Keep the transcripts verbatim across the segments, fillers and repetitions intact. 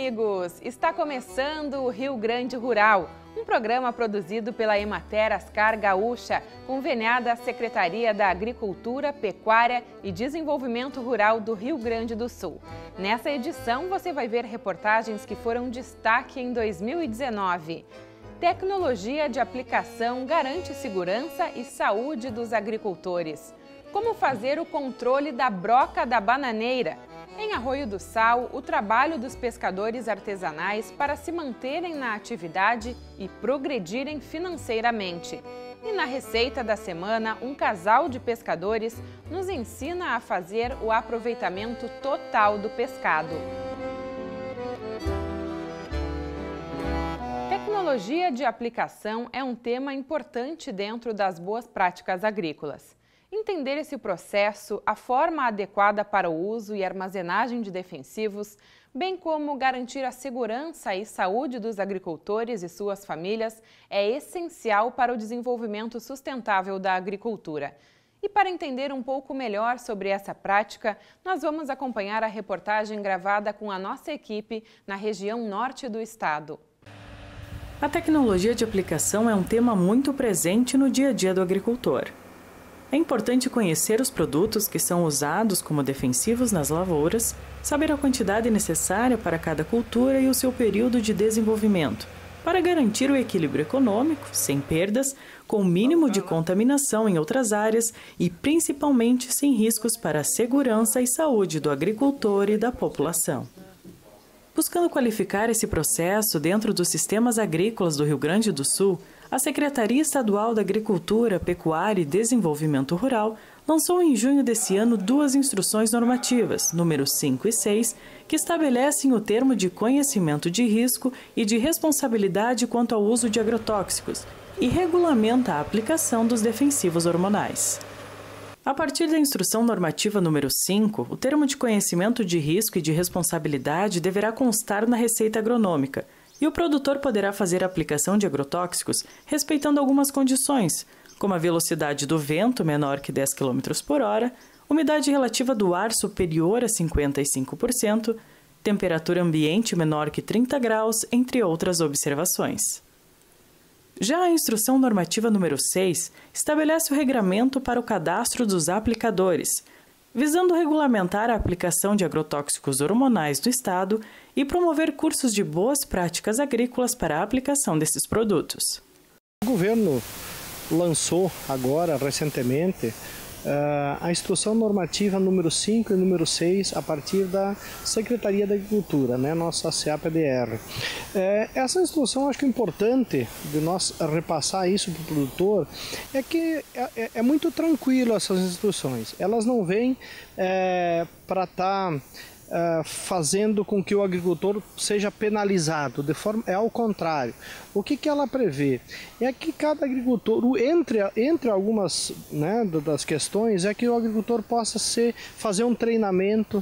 amigos! Está começando o Rio Grande Rural, um programa produzido pela Emater Ascar Gaúcha, conveniada à Secretaria da Agricultura, Pecuária e Desenvolvimento Rural do Rio Grande do Sul. Nessa edição, você vai ver reportagens que foram destaque em dois mil e dezenove. Tecnologia de aplicação garante segurança e saúde dos agricultores. Como fazer o controle da broca da bananeira? Em Arroio do Sal, o trabalho dos pescadores artesanais para se manterem na atividade e progredirem financeiramente. E na receita da semana, um casal de pescadores nos ensina a fazer o aproveitamento total do pescado. Tecnologia de aplicação é um tema importante dentro das boas práticas agrícolas. Entender esse processo, a forma adequada para o uso e armazenagem de defensivos, bem como garantir a segurança e saúde dos agricultores e suas famílias, é essencial para o desenvolvimento sustentável da agricultura. E para entender um pouco melhor sobre essa prática, nós vamos acompanhar a reportagem gravada com a nossa equipe na região norte do estado. A tecnologia de aplicação é um tema muito presente no dia a dia do agricultor. É importante conhecer os produtos que são usados como defensivos nas lavouras, saber a quantidade necessária para cada cultura e o seu período de desenvolvimento, para garantir o equilíbrio econômico, sem perdas, com o mínimo de contaminação em outras áreas e principalmente sem riscos para a segurança e saúde do agricultor e da população. Buscando qualificar esse processo dentro dos sistemas agrícolas do Rio Grande do Sul, a Secretaria Estadual da Agricultura, Pecuária e Desenvolvimento Rural lançou em junho desse ano duas instruções normativas, número cinco e seis, que estabelecem o termo de conhecimento de risco e de responsabilidade quanto ao uso de agrotóxicos e regulamenta a aplicação dos defensivos hormonais. A partir da instrução normativa número cinco, o termo de conhecimento de risco e de responsabilidade deverá constar na receita agronômica, e o produtor poderá fazer a aplicação de agrotóxicos respeitando algumas condições, como a velocidade do vento menor que dez quilômetros por hora, umidade relativa do ar superior a cinquenta e cinco por cento, temperatura ambiente menor que trinta graus, entre outras observações. Já a instrução normativa número seis estabelece o regramento para o cadastro dos aplicadores, visando regulamentar a aplicação de agrotóxicos hormonais do Estado e promover cursos de boas práticas agrícolas para a aplicação desses produtos. O governo lançou agora, recentemente, a instrução normativa número cinco e número seis a partir da Secretaria da Agricultura, né, nossa C A P D R. Essa instrução, acho que é importante de nós repassar isso para o produtor, é que é, é muito tranquilo essas instruções. Elas não vêm é, para estar... Tá Uh, fazendo com que o agricultor seja penalizado, de forma, é ao contrário. O que, que ela prevê? É que cada agricultor, entre, entre algumas, né, das questões, é que o agricultor possa ser, fazer um treinamento,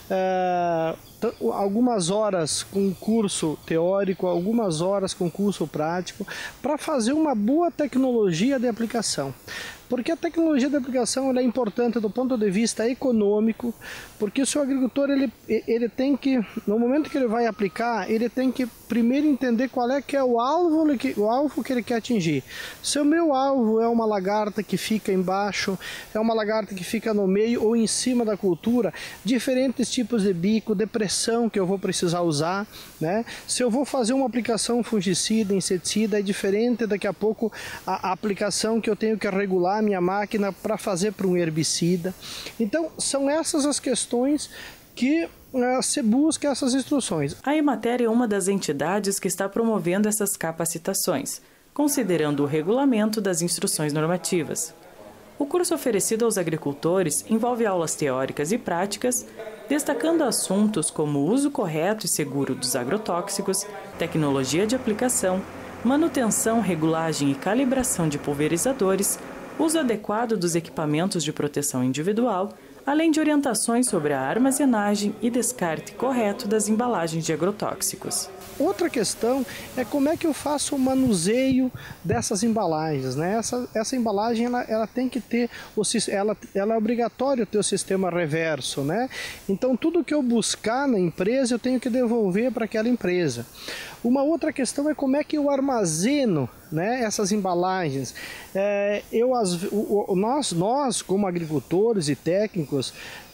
uh, algumas horas com curso teórico, algumas horas com curso prático, para fazer uma boa tecnologia de aplicação. Porque a tecnologia de aplicação ela é importante do ponto de vista econômico, porque o seu agricultor ele, ele tem que, no momento que ele vai aplicar, ele tem que primeiro entender qual é que é o alvo, o alvo que ele quer atingir. Se o meu alvo é uma lagarta que fica embaixo, é uma lagarta que fica no meio ou em cima da cultura, diferentes tipos de bico, de pressão que eu vou precisar usar, né? Se eu vou fazer uma aplicação fungicida, inseticida, é diferente daqui a pouco a, a aplicação que eu tenho que regular a minha máquina para fazer para um herbicida. Então, são essas as questões que uh, se busca essas instruções. A Emater é uma das entidades que está promovendo essas capacitações, considerando o regulamento das instruções normativas. O curso oferecido aos agricultores envolve aulas teóricas e práticas, destacando assuntos como o uso correto e seguro dos agrotóxicos, tecnologia de aplicação, manutenção, regulagem e calibração de pulverizadores, uso adequado dos equipamentos de proteção individual, além de orientações sobre a armazenagem e descarte correto das embalagens de agrotóxicos. Outra questão é como é que eu faço o manuseio dessas embalagens, né? Essa, essa embalagem ela, ela tem que ter, o, ela, ela é obrigatório ter o sistema reverso, né? Então tudo que eu buscar na empresa eu tenho que devolver para aquela empresa. Uma outra questão é como é que eu armazeno, né, essas embalagens. É, eu, as, o, o, nós, nós, como agricultores e técnicos,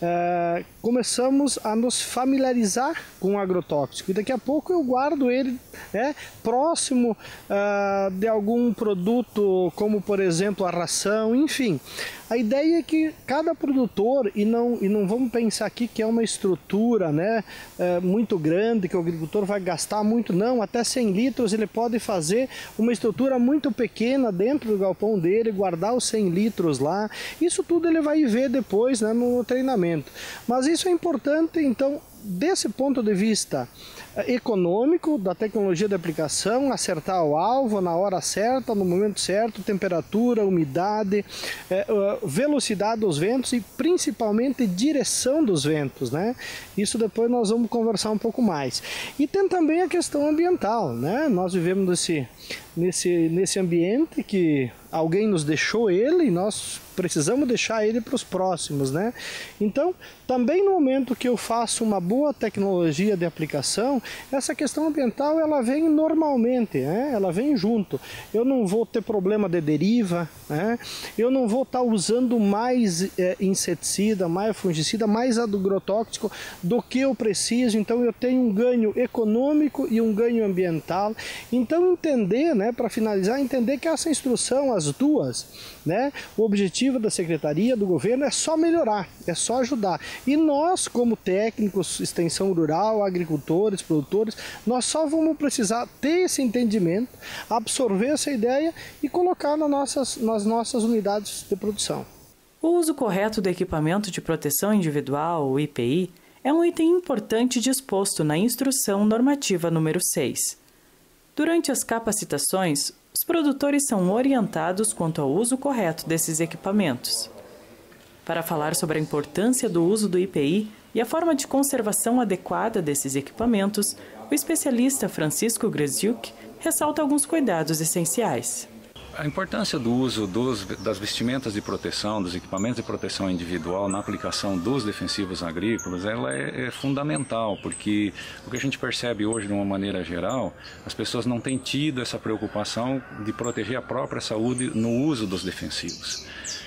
é, começamos a nos familiarizar com o agrotóxico. E daqui a pouco eu guardo ele, né, próximo uh, de algum produto, como por exemplo a ração, enfim. A ideia é que cada produtor, e não, e não vamos pensar aqui que é uma estrutura, né, é, muito grande, que o agricultor vai gastar muito, não, até cem litros ele pode fazer uma estrutura muito pequena dentro do galpão dele, guardar os cem litros lá, isso tudo ele vai ver depois, né, no treinamento. Mas isso é importante, então, desse ponto de vista econômico, da tecnologia de aplicação, acertar o alvo na hora certa, no momento certo, temperatura, umidade, é, velocidade dos ventos e principalmente direção dos ventos, né? Isso depois nós vamos conversar um pouco mais. E tem também a questão ambiental, né? Nós vivemos nesse, nesse, nesse ambiente que alguém nos deixou ele e nós precisamos deixar ele para os próximos, né? Então, também no momento que eu faço uma boa tecnologia de aplicação, essa questão ambiental ela vem normalmente, né? Ela vem junto. Eu não vou ter problema de deriva, né? Eu não vou estar usando mais é, inseticida, mais fungicida, mais agrotóxico do que eu preciso. Então eu tenho um ganho econômico e um ganho ambiental. Então entender, né, para finalizar, entender que essa instrução, as duas, né, o objetivo da Secretaria, do governo é só melhorar, é só ajudar. E nós, como técnicos, extensão rural, agricultores, produtores, nós só vamos precisar ter esse entendimento, absorver essa ideia e colocar nas nossas, nas nossas unidades de produção. O uso correto do equipamento de proteção individual, o I P I, é um item importante disposto na Instrução Normativa número seis. Durante as capacitações, os produtores são orientados quanto ao uso correto desses equipamentos. Para falar sobre a importância do uso do I P I e a forma de conservação adequada desses equipamentos, o especialista Francisco Grziuk ressalta alguns cuidados essenciais. A importância do uso dos, das vestimentas de proteção, dos equipamentos de proteção individual na aplicação dos defensivos agrícolas, ela é, é fundamental, porque o que a gente percebe hoje de uma maneira geral, as pessoas não têm tido essa preocupação de proteger a própria saúde no uso dos defensivos.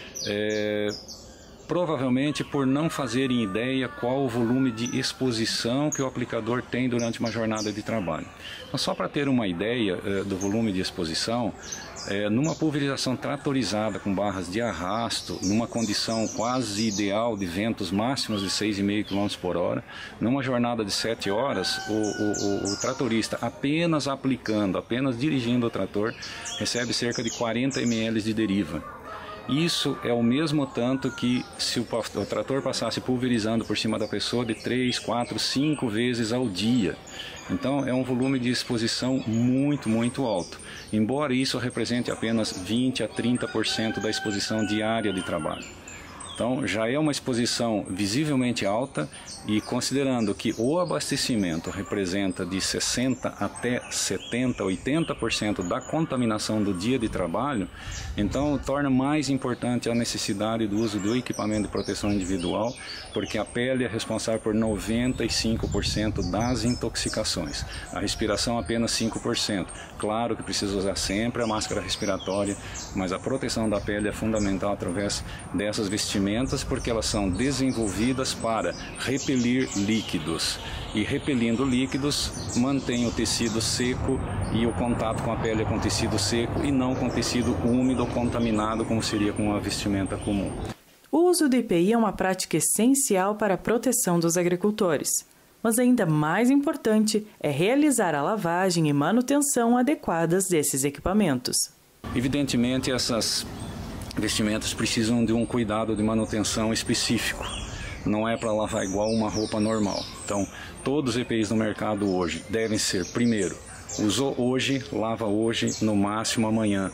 É, provavelmente por não fazerem ideia qual o volume de exposição que o aplicador tem durante uma jornada de trabalho. Então, só para ter uma ideia é, do volume de exposição, É, numa pulverização tratorizada com barras de arrasto, numa condição quase ideal de ventos máximos de seis vírgula cinco quilômetros por hora, numa jornada de sete horas, o, o, o, o tratorista apenas aplicando, apenas dirigindo o trator, recebe cerca de quarenta mililitros de deriva. Isso é o mesmo tanto que se o, o trator passasse pulverizando por cima da pessoa de três, quatro, cinco vezes ao dia. Então é um volume de exposição muito, muito alto, embora isso represente apenas vinte a trinta por cento da exposição diária de trabalho. Então já é uma exposição visivelmente alta e considerando que o abastecimento representa de sessenta até setenta, oitenta por cento da contaminação do dia de trabalho, então torna mais importante a necessidade do uso do equipamento de proteção individual, porque a pele é responsável por noventa e cinco por cento das intoxicações, a respiração apenas cinco por cento. Claro que precisa usar sempre a máscara respiratória, mas a proteção da pele é fundamental através dessas vestimentas, porque elas são desenvolvidas para repelir líquidos. E repelindo líquidos, mantém o tecido seco e o contato com a pele é com tecido seco e não com tecido úmido ou contaminado, como seria com uma vestimenta comum. O uso do I P I é uma prática essencial para a proteção dos agricultores. Mas ainda mais importante é realizar a lavagem e manutenção adequadas desses equipamentos. Evidentemente, essas vestimentas precisam de um cuidado de manutenção específico. Não é para lavar igual uma roupa normal. Então, todos os E P Is no mercado hoje devem ser, primeiro, usou hoje, lava hoje, no máximo amanhã.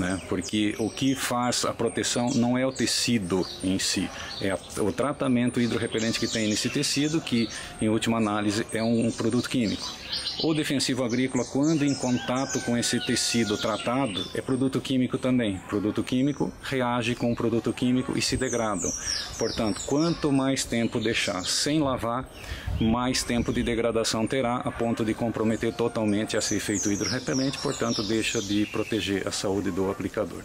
né? Porque o que faz a proteção não é o tecido em si, é o tratamento hidrorrepelente que tem nesse tecido, que em última análise é um produto químico. O defensivo agrícola, quando em contato com esse tecido tratado, é produto químico também. Produto químico reage com o produto químico e se degradam. Portanto, quanto mais tempo deixar sem lavar, mais tempo de degradação terá, a ponto de comprometer totalmente esse efeito hidrorrepelente, portanto, deixa de proteger a saúde do aplicador.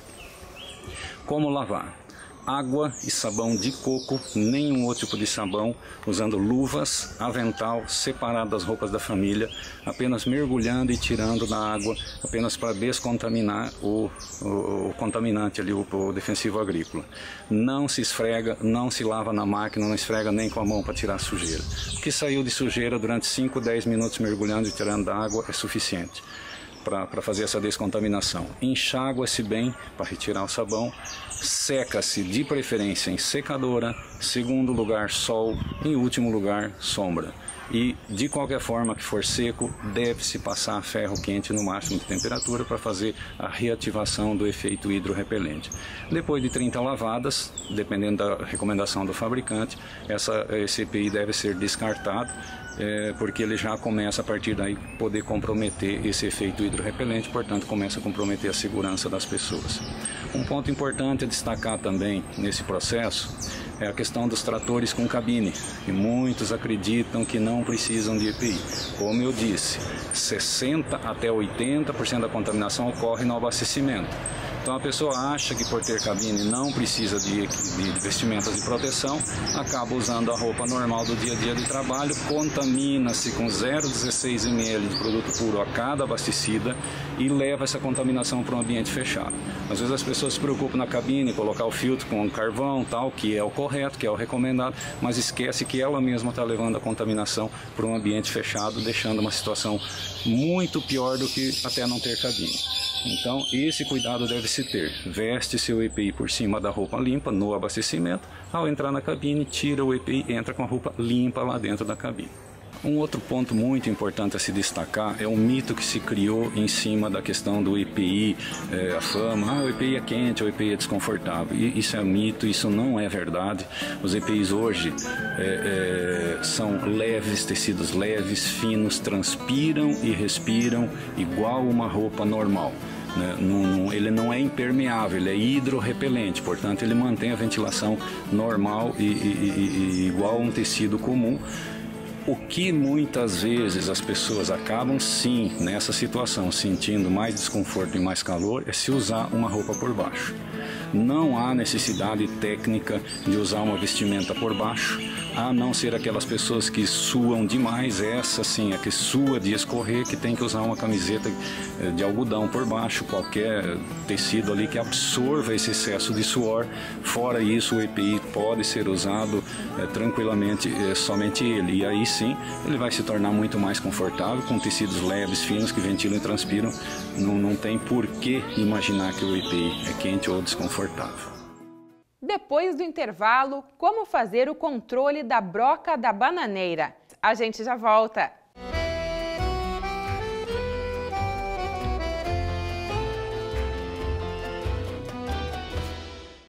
Como lavar? Água e sabão de coco, nenhum outro tipo de sabão, usando luvas, avental, separado das roupas da família, apenas mergulhando e tirando da água, apenas para descontaminar o, o, o contaminante ali, o, o defensivo agrícola. Não se esfrega, não se lava na máquina, não esfrega nem com a mão para tirar a sujeira. O que saiu de sujeira durante cinco, dez minutos mergulhando e tirando da água é suficiente para fazer essa descontaminação. Enxágua-se bem para retirar o sabão, seca-se de preferência em secadora, segundo lugar sol, em último lugar sombra. E de qualquer forma que for seco, deve-se passar ferro quente no máximo de temperatura para fazer a reativação do efeito hidrorrepelente. Depois de trinta lavadas, dependendo da recomendação do fabricante, essa, esse E P I deve ser descartado, É, porque ele já começa a partir daí poder comprometer esse efeito hidrorrepelente, portanto começa a comprometer a segurança das pessoas. Um ponto importante a destacar também nesse processo é a questão dos tratores com cabine, que muitos acreditam que não precisam de E P I. Como eu disse, sessenta até oitenta por cento da contaminação ocorre no abastecimento. Então a pessoa acha que por ter cabine não precisa de, de vestimentas de proteção, acaba usando a roupa normal do dia a dia de trabalho, contamina-se com zero vírgula dezesseis mililitros de produto puro a cada abastecida e leva essa contaminação para um ambiente fechado. Às vezes as pessoas se preocupam na cabine, colocar o filtro com carvão, tal, que é o correto, que é o recomendado, mas esquece que ela mesma está levando a contaminação para um ambiente fechado, deixando uma situação muito pior do que até não ter cabine. Então, esse cuidado deve se ter. Veste seu E P I por cima da roupa limpa no abastecimento. Ao entrar na cabine, tira o E P I e entra com a roupa limpa lá dentro da cabine. Um outro ponto muito importante a se destacar é um mito que se criou em cima da questão do E P I, é, a fama, ah, o E P I é quente, o E P I é desconfortável. E isso é mito, isso não é verdade. Os E P Is hoje é, é, são leves, tecidos leves, finos, transpiram e respiram igual uma roupa normal. Né? Não, ele não é impermeável, ele é hidrorrepelente, portanto ele mantém a ventilação normal e, e, e, e igual a um tecido comum. O que muitas vezes as pessoas acabam sim, nessa situação, sentindo mais desconforto e mais calor, é se usar uma roupa por baixo. Não há necessidade técnica de usar uma vestimenta por baixo, a não ser aquelas pessoas que suam demais, essa sim, a que sua de escorrer, que tem que usar uma camiseta de algodão por baixo, qualquer tecido ali que absorva esse excesso de suor. Fora isso, o E P I pode ser usado é, tranquilamente, é, somente ele, e aí sim, ele vai se tornar muito mais confortável, com tecidos leves, finos, que ventilam e transpiram. Não, não tem por que imaginar que o E P I é quente ou desconfortável. Depois do intervalo, como fazer o controle da broca da bananeira? A gente já volta!